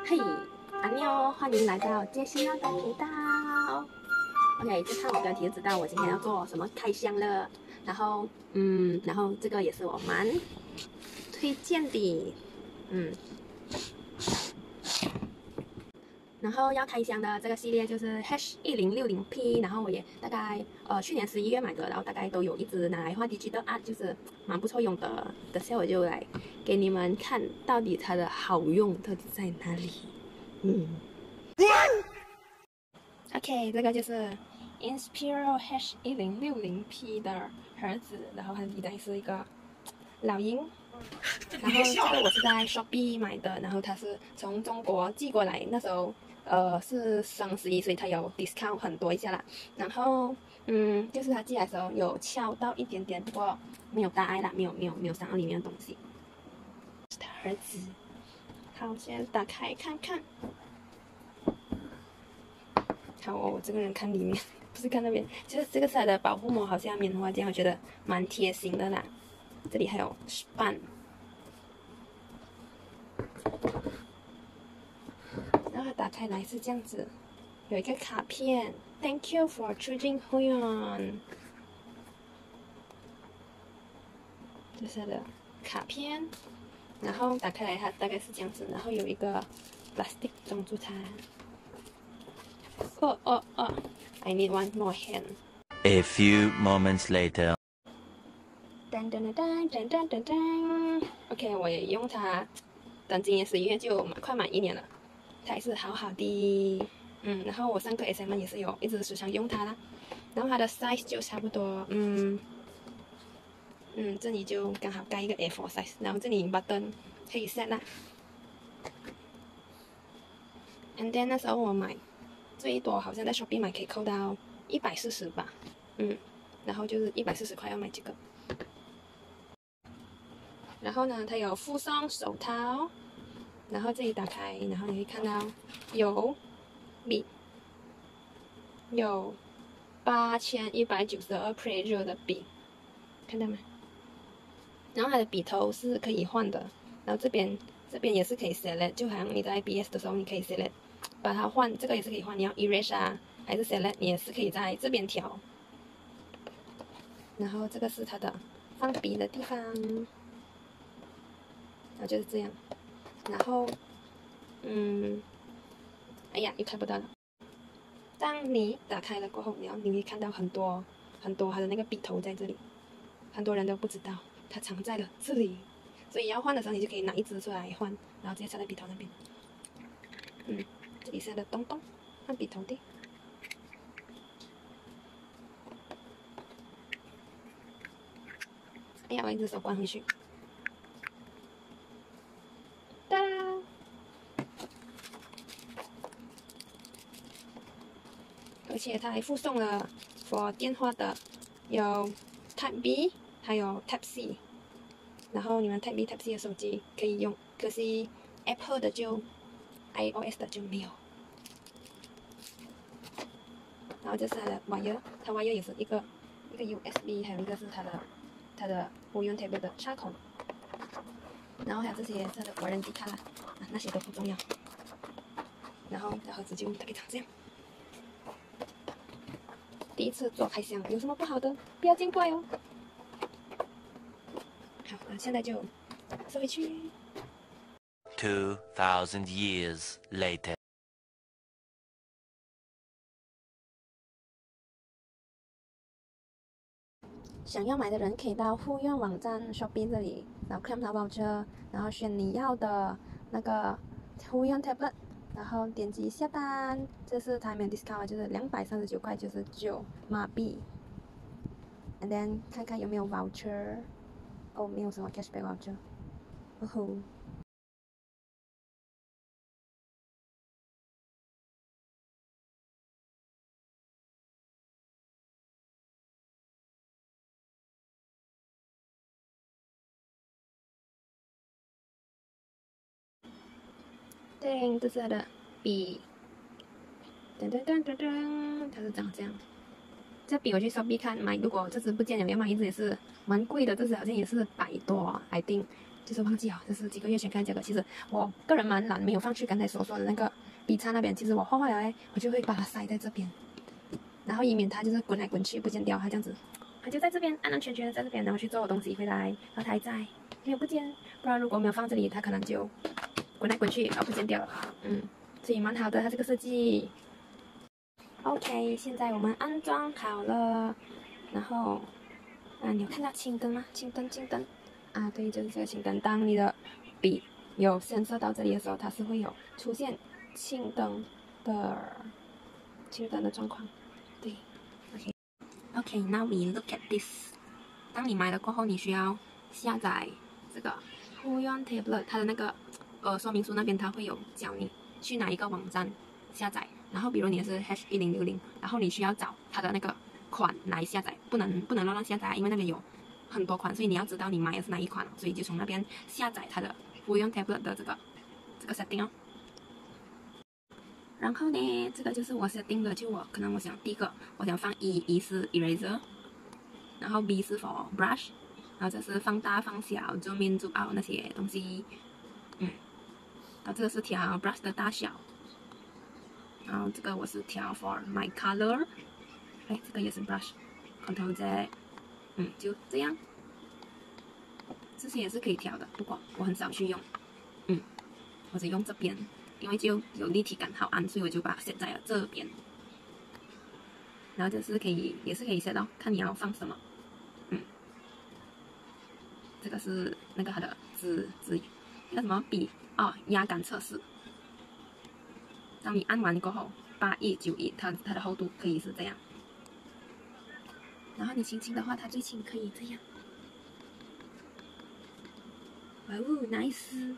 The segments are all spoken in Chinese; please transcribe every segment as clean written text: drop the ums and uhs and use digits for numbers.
嘿，安妞，欢迎来到杰西娜的频道。OK，就看我标题就知道我今天要做什么开箱了。然后这个也是我蛮推荐的，然后要开箱的这个系列就是 H1060P，然后我也大概去年11月买的，然后大概都有一直拿来画 digital art，就是蛮不错用的。等下我就来给你们看到底它的好用到底在哪里。OK， 这个就是 Inspiro H1060P 的盒子，然后它的底袋是一个老鹰。然后这个我是在 Shopee 买的，然后它是从中国寄过来，那时候是双11，所以它有 discount 很多一下啦。然后就是它寄来的时候有敲到一点点，不过没有大碍啦，没有伤到里面的东西。是它盒子，好，现在打开看看。好，我这个人看里面，不是看那边。就是这个是它的保护膜，好像棉花这样，我觉得蛮贴心的啦。这里还有spun。然后它打开来是这样子，有一个卡片 ，Thank you for choosing Huion， 这是它的卡片。然后打开来它大概是这样子，然后有一个 plastic 装住它。I need one more hand. A few moments later. OK， 我也用它，等今年11月就快满1年了，它还是好好的。然后我上课 SM 也是有一直时常用它啦。然后它的 size 就差不多，这里就刚好盖一个 A4 size， 然后这里 button 可以 set 啦。And then 那时候我买最多好像在 Shopee 买可以扣到140吧，然后就是140块要买这个。然后呢，它有附送手套，然后这里打开，然后你会看到有笔，有8192 Pressure 的笔，看到吗？然后它的笔头是可以换的，然后这边也是可以 select， 就好像你在 BS 的时候你可以 select 把它换，这个也是可以换，你要 erase 啊还是 select， 你也是可以在这边调。然后这个是它的放笔的地方。然后就是这样，然后，哎呀，又看不到了。当你打开了过后，你会看到很多它的那个笔头在这里，很多人都不知道它藏在了这里，所以要换的时候你就可以拿一支出来换，然后直接插在笔头那边。这里是它的洞洞，换笔头的。哎呀，我一只手关回去。而且它还附送了 for 电话的，有 Type B， 还有 Type C。然后你们 Type B、Type C 的手机可以用，可惜 Apple 的就 iOS 的就没有。然后这是它的 wire， 它 wire 也是一个 USB， 还有一个是它的Huion Tablet 的插孔。然后还有这些它的warranty card，那些都不重要。然后这盒子就大概长这样。第一次做开箱，有什么不好的，不要见怪哦。好，那现在就收回去。 2000 years later. 想要买的人可以到Huion网站 Shopee 这里，然后 claim 它 voucher，然后选你要的那个Huion tablet， 然后点击下单。这是它没有 discount， 就是239块99马币。And then 看看有没有 voucher， 哦，没有什么 cashback voucher。哦吼。对，这是它的笔。它是长这样。这笔我去 Shopee 看买，如果这支不见了，要买一支也是蛮贵的，这支好像也是100多，I think。 就是忘记了，就是几个月前看这个。其实我个人蛮懒，没有放去刚才所说的那个笔叉那边。其实我画画了嘞，我就会把它塞在这边，然后以免它就是滚来滚去不见掉，它这样子，它就在这边安安全全的在这边，然后去做我东西回来，然后它还在没有不见。不然如果没有放这里，它可能就滚来滚去而不见掉了。所以蛮好的，它这个设计。OK， 现在我们安装好了，然后你有看到青灯吗？青灯。对，就是这个青灯。当你的笔有伸射到这里的时候，它是会有出现青灯的状况。对 ，OK，now we look at this。当你买了过后，你需要下载这个 Huion Tablet， 它的那个说明书那边它会有教你去哪一个网站下载。然后比如你是 #1060， 然后你需要找它的那个款来下载，不能乱下载，因为那边有很多款，所以你要知道你买的是哪一款，所以就从那边下载它的Huion Tablet 的这个 setting 哦。然后呢，这个就是我 setting 的，可能我想第一个我想放E是 eraser， 然后 B 是 for brush， 然后这是放大放小 zoom in zoom out 那些东西，然后这个是调 brush 的大小。然后这个我是调 for my color， 这个也是 brush，Ctrl Z， 就这样，这些也是可以调的，不过我很少去用，我只用这边，因为就有立体感好按，所以我就把它set在了这边。然后这是也是可以 set 到，看你要放什么，这个是那个它的那个什么笔压感测试。当你按完过后，8191，它的厚度可以是这样。然后你轻轻的话，它最轻可以这样。哇哦 ，nice！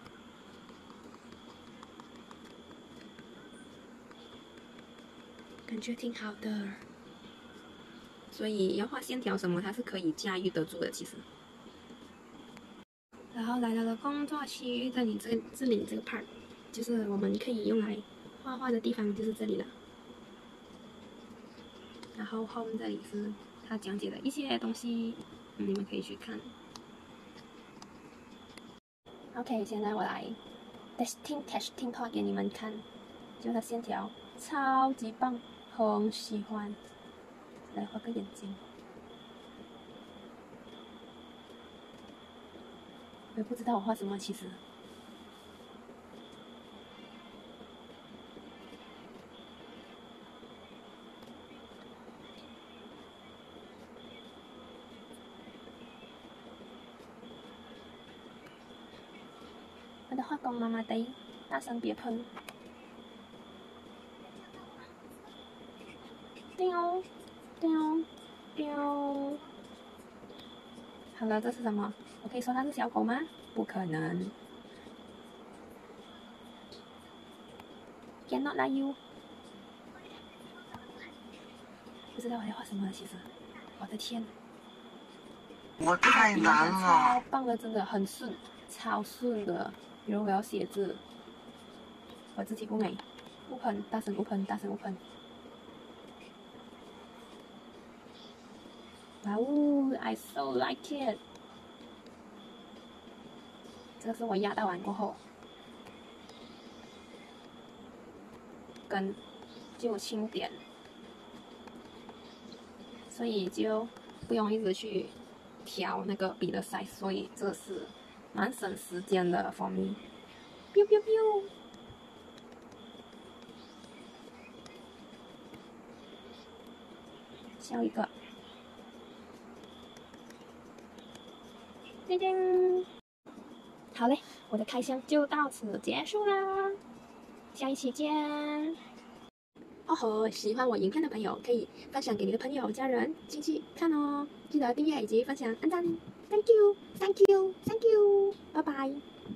感觉挺好的。所以要画线条什么，它是可以驾驭得住的，其实。然后来到了工作区，这里这个 part， 就是我们可以用来画画的地方，就是这里了。然后后面这里是他讲解的一些东西，你们可以去看。OK， 现在我来 testing 画给你们看，就它线条超级棒，很喜欢。来画个眼睛，我也不知道我画什么，其实。我的画工麻麻的，大声别喷。丢。好了，这是什么？我可以说它是小狗吗？不可能。Cannot like you。不知道我在画什么，其实。我的天！ 我太难了。 超棒的，真的很顺，超顺的。比如我要写字，我字体不美，不喷，大声不喷。哇哦 ，I so like it。这个是我压到完过后，跟就轻点，所以就不用一直去调那个笔的 size， 所以这是蛮省时间的 for me。biu biu biu。笑一个。叮叮。好嘞，我的开箱就到此结束啦，下一期见。喜欢我影片的朋友可以分享给你的朋友、家人、亲戚看哦，记得订阅以及分享、按赞。Thank you，拜拜。